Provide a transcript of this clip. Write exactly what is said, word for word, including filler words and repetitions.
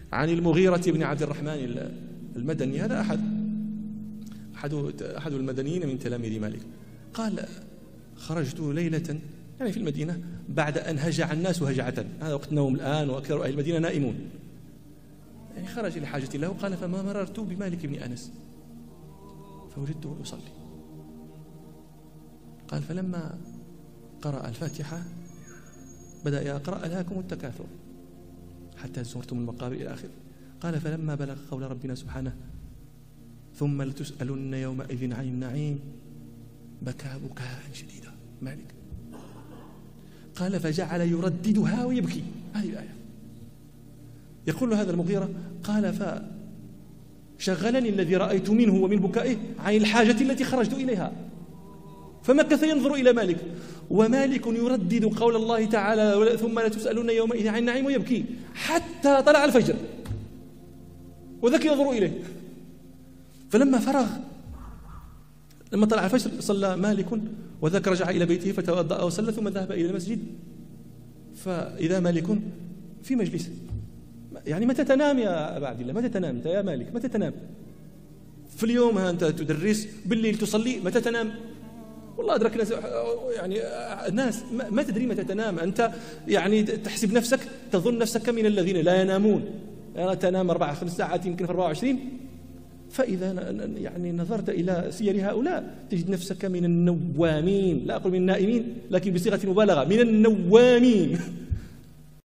عن المغيرة بن عبد الرحمن المدني، هذا أحد أحد أحد المدنيين من تلاميذ مالك، قال: خرجت ليلة يعني في المدينة بعد أن هجع الناس هجعة، هذا وقت النوم الآن وأكثر أهل المدينة نائمون، يعني خرج لحاجة له. قال: فما مررت بمالك بن أنس فوجدته يصلي. قال: فلما قرأ الفاتحة بدأ يقرأ: ألهاكم التكاثر حتى زرتم المقابر إلى آخره. قال: فلما بلغ قول ربنا سبحانه: ثم لتسألن يومئذ عن النعيم، بكى بكاء شديدا مالك. قال: فجعل يرددها ويبكي، هذه الآية. يقول هذا المغيرة: قال: فشغلني الذي رأيت منه ومن بكائه عن الحاجة التي خرجت إليها، فمكث ينظر إلى مالك، ومالك يردد قول الله تعالى: ثم لتسألن يومئذ عن النعيم، ويبكي حتى طلع الفجر، وذاك ينظر إليه. فلما فرغ، لما طلع الفجر صلى مالك، وذاك رجع إلى بيته فتوضأ وصلى، ثم ذهب إلى المسجد، فإذا مالك في مجلس. يعني متى تنام يا أبا عبد الله؟ متى تنام أنت يا مالك؟ متى تنام؟ في اليوم أنت تدرس، بالليل تصلي، متى تنام؟ والله أدركنا يعني الناس ما تدري متى تنام. أنت يعني تحسب نفسك، تظن نفسك من الذين لا ينامون، يعني تنام أربع خمس ساعات يمكن في أربعة وعشرين. فإذا يعني نظرت إلى سير هؤلاء تجد نفسك من النوامين، لا أقول من النائمين لكن بصيغة مبالغة، من النوامين.